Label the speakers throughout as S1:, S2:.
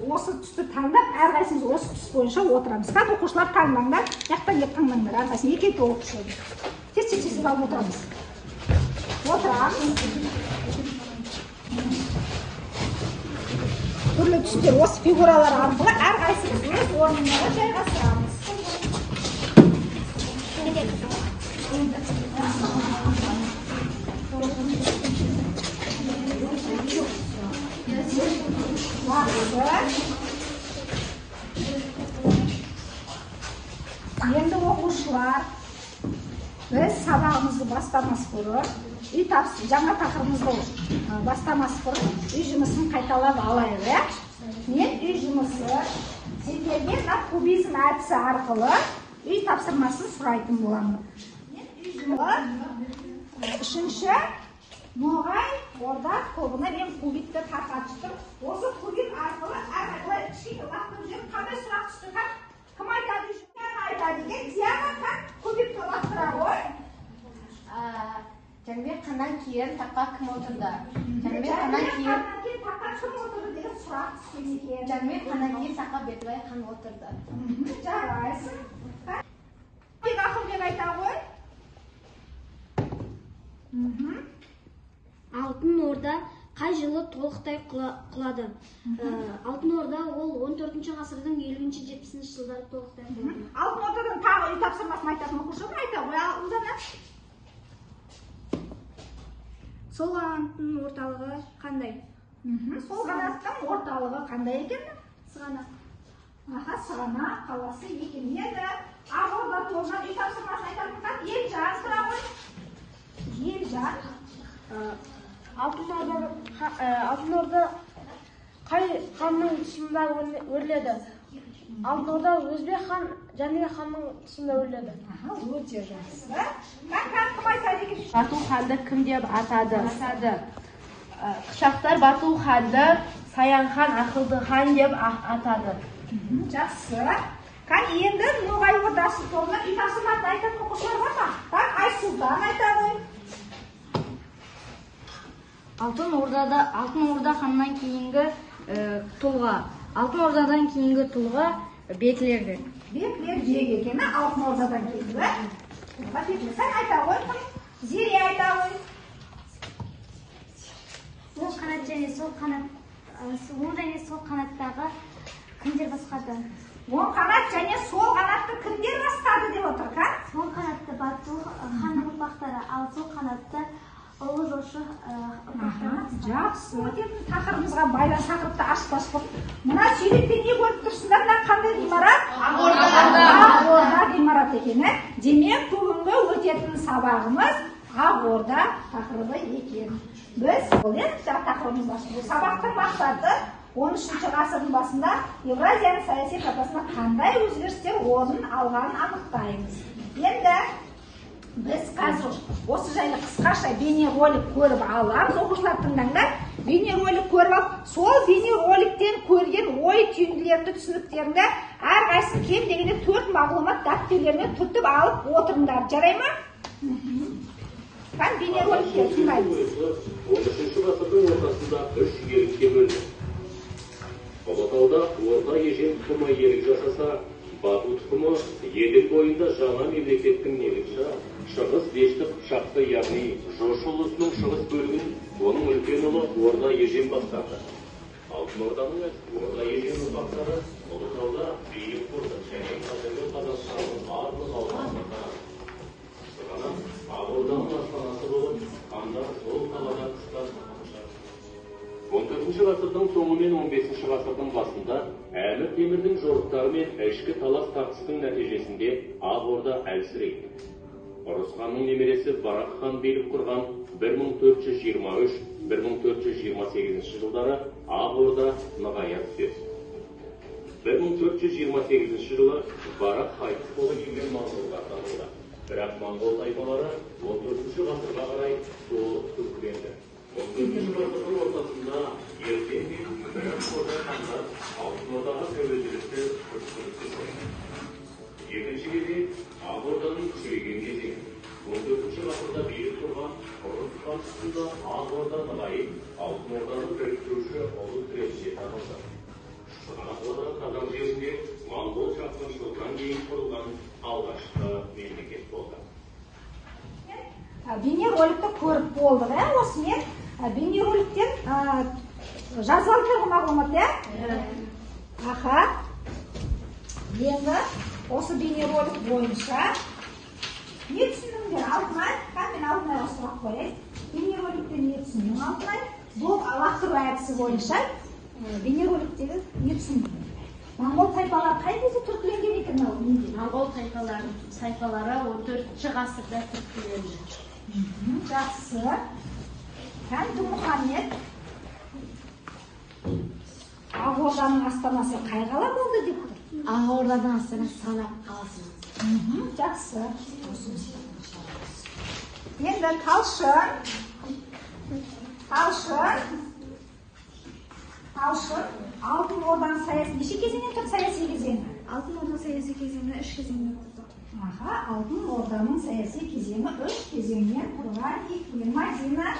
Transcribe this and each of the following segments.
S1: осы түсті таңдап, әрқайсымыз осы түс бойынша отырамыз. Қазір оқушылар таңдаңдар, жақтан келіп таңдаңдар, әрқайсымыз екі толық түседі. Тез алып отырамыз. Отырамыз. Түрлі түстер, осы фигуралар арқылы әрқайсымыз өз орнына жайғастырамыз. Енді оқушылар, біз сабағымызды бастамас бұрын, жаңа тақырыбымызды бастамас бұрын үй жұмысын қайталап алайық. Мен үй жұмысы сендерге кубизм әдісі арқылы үй тапсырмасын сұрайтын боламын. Мен үй жұмысы үшінші ноғай орда тобына мен кубикті тарқатып, осы кубик арқылы әрқайлы кішкене лақтырып жүріп, қандай сұрақ түсті? Кім айтады? Айтады екен, Диана кубикті лақтыра ғой.
S2: Жәнібек қаннан кейін таққа кім отырды? Жәнібек қаннан кейін
S1: таққа кім отырды деген сұрақ түскен екен.
S2: Жәнібек қаннан кейін таққа Бекбай хан отырды.
S1: Жарайсың. Ақылбек айта ғой.
S3: Алтын Орда қай жылы толықтай құлады? Алтын Орда ол 14-ші ғасырдың 50-70-ші жылдары толықтай құлады.
S1: Алтын Ордадан тағы үй тапсырмасын айтатын оқушылар айта ғой. Ұлдана.
S3: Сол қанаттың орталығы қандай?
S1: Сол қанаттың орталығы қандай екен?
S3: Сығанақ.
S1: Сығанақ қаласы екен. Енді Ақ Орда тобынан үй тапсырмасын айтатын қан Елжан сұра ғой. Елжан.
S3: Алтын Орда қай ханның тұсында өрледі? Алтын Орда Өзбек хан, Жәнібек ханның тұсында өрледі.
S1: Өте жақсы. Кім айтады екен?
S2: Бату ханды кім деп атады? Қыпшақтар Бату ханды Саян хан, ақылды хан деп атады.
S1: Жақсы. Енді Ноғай ордасы тобына үй тапсырмасын айтатын оқушылар бар ма? Айсұлтан айта ғой.
S3: Алтын Орда ханнан кейінгі тұлға. Алтын Ордадан кейінгі тұлға Беклерді.
S1: Беклер жек екені Алтын Ордадан кейінгі. Сен айта ғой, Зере айта ғой.
S3: Оң қанат және сол қанаттағы кімдер басқарды?
S1: Оң қанат және сол қанатты кімдер басқарды деп отыр, қа?
S3: Оң қанатты Бату хан ұрпақтары, ал сол қанатты ұлы жошы ұрпақтары.
S1: Жақсы. Тақырыбымызға байланысты тақырыпты ашпас бұрын. Мына сүйретпен не көріп тұрсыңдар? Мына қандай ғимарат? Ақ Орда ғимарат екені. Демек, бүгінгі өтетін сабағымыз Ақ Орда тақырыбы екен. Біз тақырыбымыз ашып, сабақтың мақсаты 13-ші ғасырдың басында Евразияның саяси картасына қандай өзгерістер орын алғанын анықтаймыз. Енді біз қазір осы жайлы қысқаша бейнеролик көріп аламыз. Оқушылар тыңдаңдар. Бейнеролик көріп алып, сол бейнероликтен көрген ой түйінділерді, түсініктерді әрқайсысы кем дегенде 4 мағлұмат дәптерлеріне түртіп алып отырыңдар. Жарай ма? Бейнероликте тыңдаймыз.
S4: 13-ші ғасырдың ортасында 3 иелікке бөлінді. Ұлытауда орта ежен тұқымы иелік жасаса, Бату тұқымы Еділ бойында жаңа мемлекеттің негізі Шығыс Дешті Қыпшақты, яғни Жошы ұлысының шығыс бөлігін оның үлкен ұлы Орда ежен бастады. Алтын Орданың Орда ежен ұрпақтары Ұлытауда билік құрды және қазіргі Қазақстанның барлық аумағында Сығанақ Ақ Орданың астанасы болып, хандар сол қалада қыстан 14-ші ғасырдың соңы мен 15-ші ғасырдың басында Әмір Темірдің жорықтары мен ішкі талас тартыстың нәтижесінде Ақ Орда әлсірейді. Ұрыс ханның немересі Барақ хан билік құрған 1423-1428 жылдары Ақ Орда нығая түседі. 1428 жылы Барақ қайтыс болып келген моңғолдар болды. Бірақ моңғол тайпалары 14-ші ғасырға қарай толық түркіленді. 14-ші ғасырдың ортасында ертең мен Барақ Орда хандар Алтын Ордаға тәуелділікті күшті қойды. Екінші кезең Ақ Орданың күшейген кезеңі. 14-ші ғасырда билік құрған Ұрыс хан тұсында Ақ Орда нығайып, Алтын Орданы біріктіруші ұлы тірекші табылды. Сығанақлы қазақ жерінде моңғол шапқыншылығынан кейін құрылған алғашқы мемлекет болды.
S1: Бейнероликті көріп болдық, осымен бейнероликтен жазалды мағлұмат, аха. Енді осы бейнеролик бойынша не түсіндіңдер? Алтынай, мен Алтынайға сұрақ қояйын. Бейнероликтен не түсіндің, Алтынай? Бұл лақтыру әдісі бойынша бейнероликтегі не түсіндің? Моңғол тайпалары қай кезде түркіленген екен?
S2: Моңғол тайпалары 14-ші ғасырда түркіленді.
S1: Жақсы. Мұхаммед Ақ Орданың астанасы қай қала болды деп тұр?
S2: Ақ Орданың астанасы Санақ қаласы.
S1: Жақсы. Енді Талшын. Алтын Орданың саясы неше кезеңнен тұр, саяси кезеңі?
S3: Алтын Орда саяси кезеңі 3 кезеңнен тұрды.
S1: Алтын Орданың саяси кезеңі 3 кезеңнен тұрған екен. Мадина.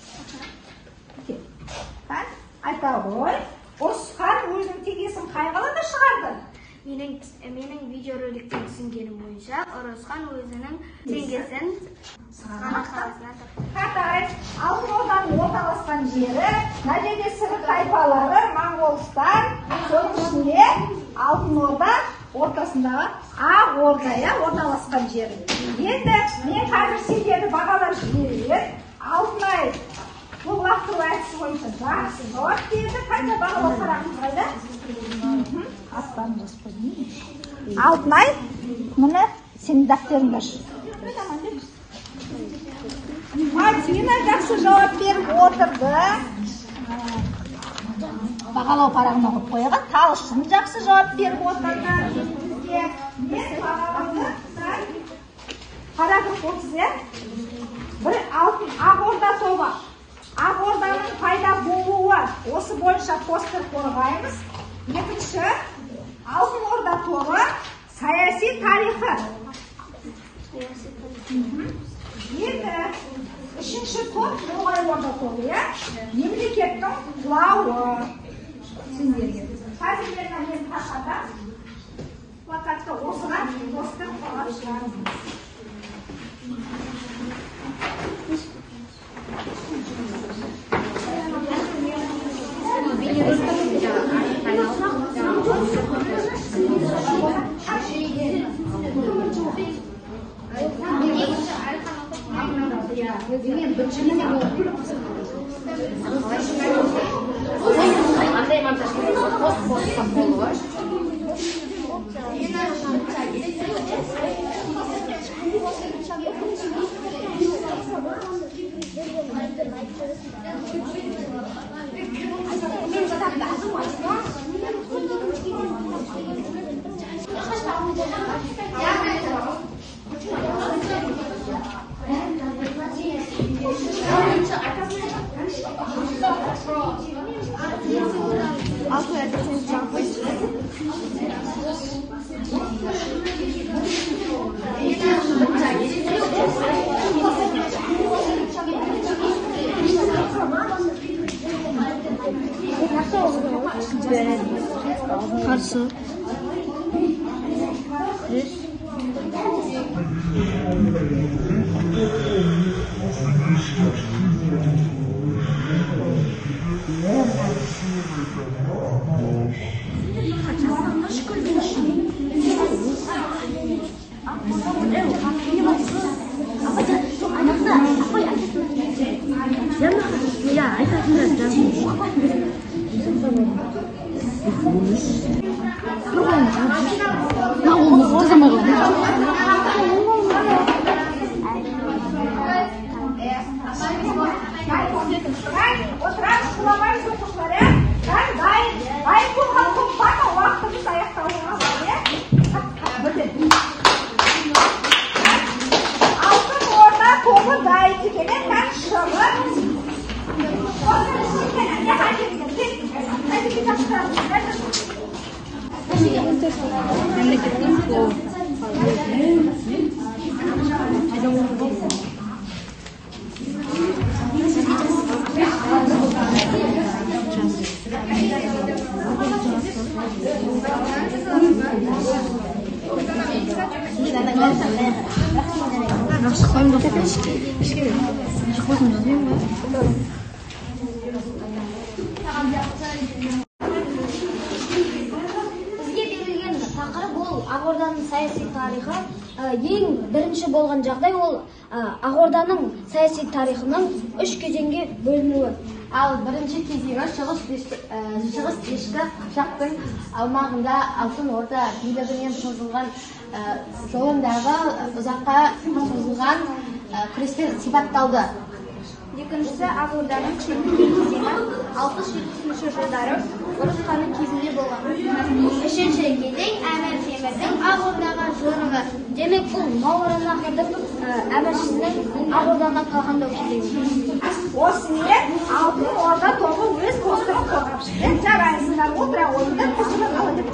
S1: Айта ғой, Осқан өзінің тегесін қай қалада шығарды?
S3: Менің видеороликтен түсінгенім бойынша, Оросхан өзінің теңгесін Сығанақ қаласына
S1: тапты. Алтын Орданың орталасқан жері, мына жерде сібір тайпалары, Моңғолстан, соның ішінде Алтын Орда ортасындағы Ақ Орда орталасқан жері. Енді мен қазір сендерді бағалап жіберейін. Алтынай бұл лақтыру әдісі бойынша жақсы жауап берді. Қайда бағалау сұрағыңыз қайда? Аспан господи. Алтынай, міне сенің дәптеріңді аш. Мадина жақсы жауап беріп отырды. Бағалау парағына қойып қойған. Талшын жақсы жауап беріп отырды. Мен бағалауды параграф 30 бір Ақ Орда тобы. Ақ Орданың пайда болуы, осы бойынша постер қорғаймыз. Екінші, Алтын Орда тобы саяси тарихы. Енді үшінші топ Ноғай Орда тобы, мемлекеттің құлауы. Сендерге. Қазір мен тақада плакатты осыған постер қорғап шығармыз.
S3: Karşı. Бізге берілген тақырып ол Ақорданың саяси тарихы. Ең бірінші болған жағдай ол Ақорданың саяси тарихының 3 кезеңге бөлінуі.
S2: Ал бірінші кезеңі шығыс дешті қыпшақтың аумағында алтын орда билігінен созылған жолындағы ұзаққа созылған күрестер сипатталды.
S3: Екіншісі Ақорданың кішірейтілген кезеңі 60-70 жылдары Ұрыс ханы кезінде болған. Үшінші кезең Әмір Темірдің Ақордаға жорығы. Демек бұл Мауреннахрдың әміршісінің Ақордаға талқандау кезеңі.
S1: Осымен алтын орда тобы өз достығын қорғап шықты. Жарайсыңдар, отыра ойындар, күшіні қалы деп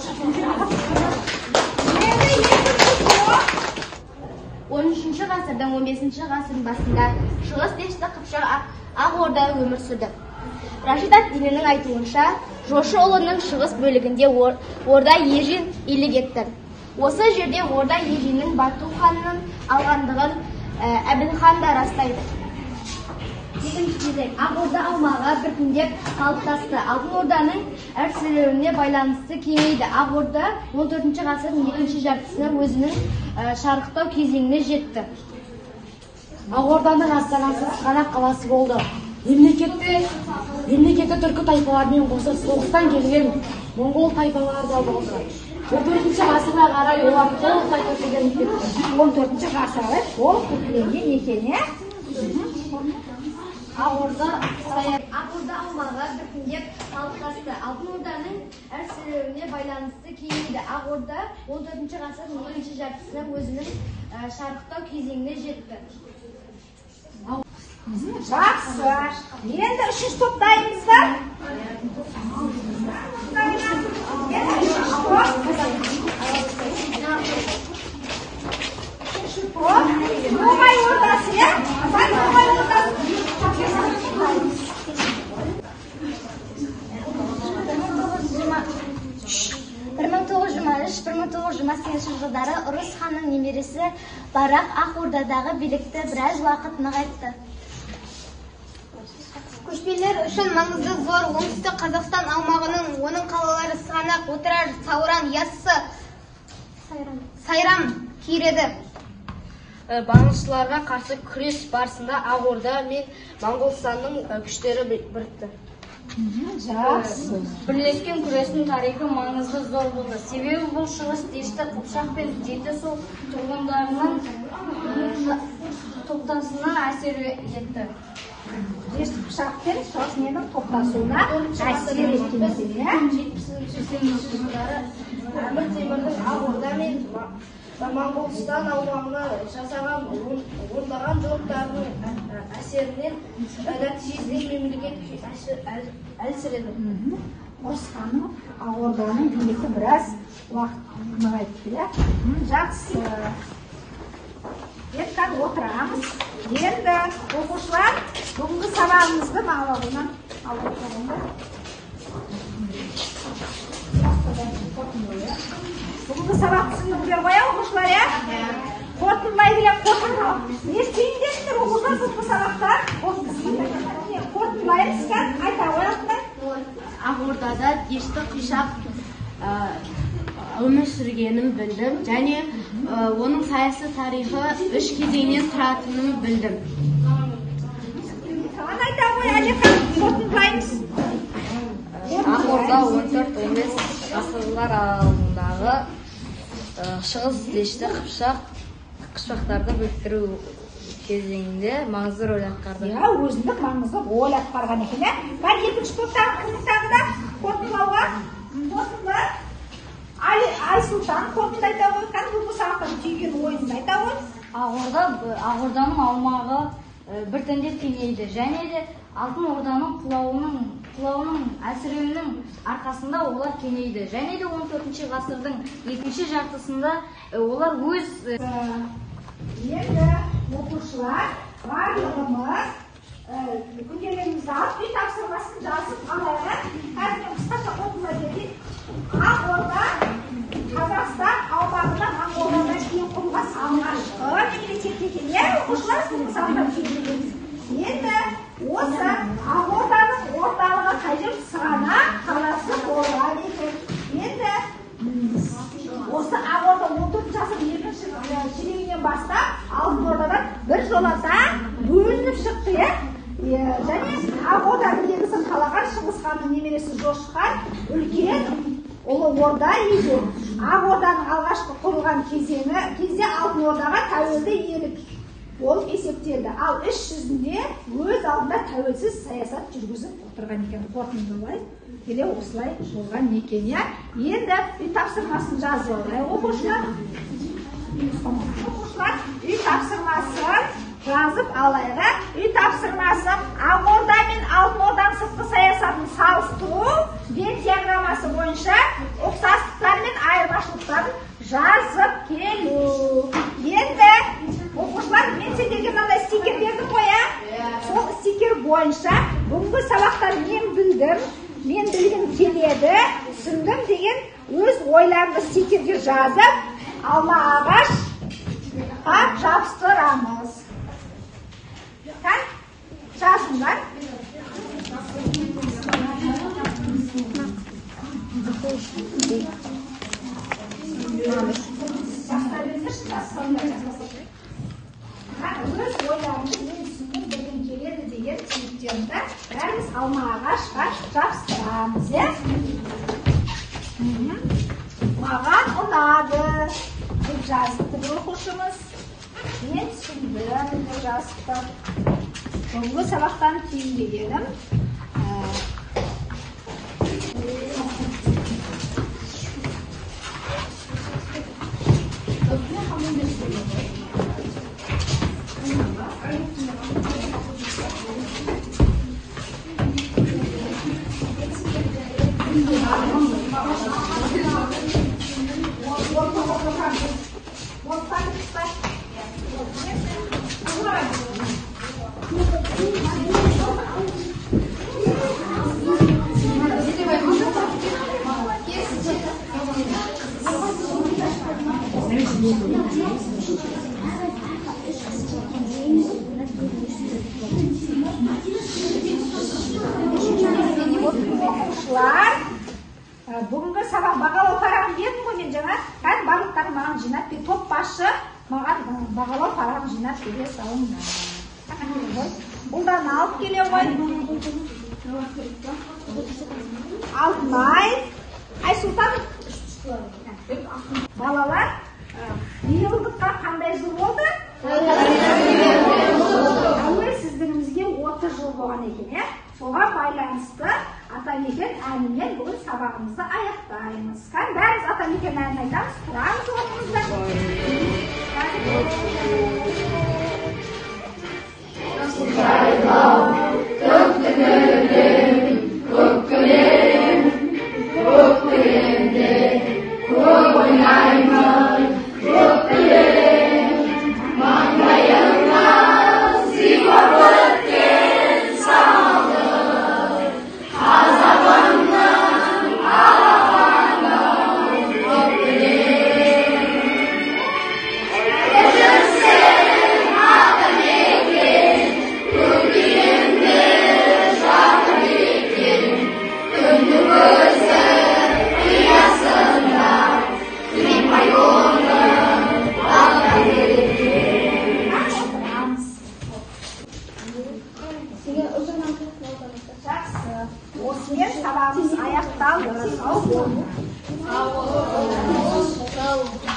S1: енді екінші топ
S2: 13 ғасырдың 15 ғасырдың басында шығыс дешті қыпшақ Ақорда өмір сүрді. Рашид ад-Диннің айтуынша, жошы ұлының шығыс бөлігінде орда ежен иелік етті. Осы жерде орда еженнің Бату ханның алғандығын Әбілхан да растайды.
S3: Екінші кезең Ақорда аумағы біртіндеп қалыптасты. Алтын орданың әрсіреуіне байланысты кеңейді. Ақорда 14 ғасырдың екінші жартысына өзінің шарықтау кезеңіне жетті.
S2: Ақорданың астанасы Сығанақ қаласы болды. Мемлекетті түркі тайпаларымен қоса соғыстан келген моңғол тайпалары да болды. 14 ғасырға қарай олар толықтай көшеден кетті.
S1: 14 ғасыры толық көшеленген екен,
S3: Ақорда аумағы біртіндеп қалыптасты. Алтын орданың әрсіреуіне байланысты кеңейді. Ақорда 14 ғасырдың екінші жартысына өзінің шарықтау кезеңіне жетті.
S1: Жақсы. Енді үшінші топтайымыздар. Үшінші топ. Ноғай ордасы, Ноғай ордасы.
S3: 1923-1928 жылдары Ұрыс ханның немересі Барақ Ақордадағы билікті біраз уақыт нығайтты.
S5: Көшпелілер үшін маңызы зор оңтүстік Қазақстан аумағының оның қалалары Сығанақ, Отырар, Сауран, Яссы, Сайрам киреді.
S2: Бағыныштыларға қарсы күрес барысында Ақорда мен Моңғолстанның күштері бірікті.
S1: Жақсы.
S2: Бірлескен күрестің тарихы маңызды зор болды. Себебі бұл шығыс дешті қыпшақ пен жетісу тұрғындарының топтасына әсер етті.
S1: Дешті қыпшақ пен шығыс ненің топтасуына әсер еткен екен,
S2: 70-80 жылдары Әмір Темірдің Ақорда мен Моңғолстан аумағына жасаған ондаған жорықтарының әсерінен нәтижесінде мемлекет әлсіреді.
S1: Ұрыс ханның Ақорданың билігі біраз уақыт нығайтты. Жақсы. Ертең отырамыз. Енді оқушылар бүгінгі сабағымызды мағлұматынан алып отырыңдар. Бүгінгі сабақ түсіндіңдер ғой, оқушылар, қорытындылай келе қорытындылау. Не істейіндеріңдер оқушылар бүгінгі сабақта? Қорытындылайын сізге айта қоятындар.
S2: Ақордада дешті қыпшақ өмір сүргенін білдім, және оның саяси тарихы 3 кезеңнен тұратынын білдім.
S1: Саған айта қой, Әлихан, қорытындылаймыз.
S2: Ақорда 14-15 ғасырлар аралығындағы шығыс дешті қыпшақтарды біріктіру кезеңінде маңызды рөл атқарды.
S1: Өзіндік маңызды рөл атқарған екен. Бар екінші топтағы кімнің тағы да қорытындылауға қосылды. Айсұлтан қорытынды айта ғой, бүгінгі сабақтан түйген ойынды айта ғой.
S2: Ақорданың аумағы біртіндеп кеңейді, және де Алтын Орданың құлауының әлсіреуінің арқасында олар кеңейді, және де 14 ғасырдың екінші жартысында олар өз
S1: Енді оқушылар барлығымыз күнделігімізді алып, үй тапсырмасын жазып алайық. Қазір қысқаша қорытындылай кетейік. Ақорда Қазақстан аумағында Моңғолиядан кейін құрылған оқушылар сабақтан кейін енді осы Ақорданың орталығы қай жер? Сығанақ қаласы болған екен. Енді осы Ақорда 14 ғасырдың екінші ширегінен бастап Алтын Ордадан бір жолата бөлініп шықты, және Ақорданың негізін қалаған Шыңғыс ханның немересі Жошы хан үлкен ұлы орда екен. Ақорданың алғашқы құрылған кезде Алтын Ордаға тәуелді иелік болып есептелді. Ал іс жүзінде өз алдында тәуелсіз саясат жүргізіп отырған екен. Қорытындылай келе осылай болған екен. Енді үй тапсырмасын жазып алайық оқушылар. Үй тапсырмасын жазып алайық. Үй тапсырмасы Ақорда мен Алтын Орданың сыртқы саясатын салыстыру Вен диаграммасы бойынша ұқсастықтар мен айырмашылықтарын жазып келу. Енді оқушылар, мен сендерге мынандай стикер бердім ғой, сол стикер бойынша бүгінгі сабақтар мен білдім, мен білгім келеді, түсіндім деген өз ойларыңды стикерге жазып, алма ағашқа жабыстырамыз. Жазыңдар. Өз ойларыңды мен түсіндім білгім келеді деген түсініктерді бәріміз алма ағашқа жабыстырамыз. Маған ұнады деп жазыпты оқушымыз. Мен түсіндім деп жазыпты. Бүгінгі сабақтан түйіндегенім бүгінгі сабақ бағалау парағын бердім ғой мен жаңа. Қазір барлықтары маған жинап бер. Топ басшы маған бағалау парағын жинап бере салыңдар. Бұлдан алып келе ғой. Алтынай, Айсұлтан. Балалар, биылдыққа қандай жыл болды? Тәуелсіздігімізге 30 жыл болған екен. Соған байланысты Атамекен әнімен бүгін сабағымызды аяқтаймыз. Бәріміз Атамекен әнін айтамыз. Тұрамыз орнымызда. Осымен сабағымыз аяқталды. Сау болыңыз.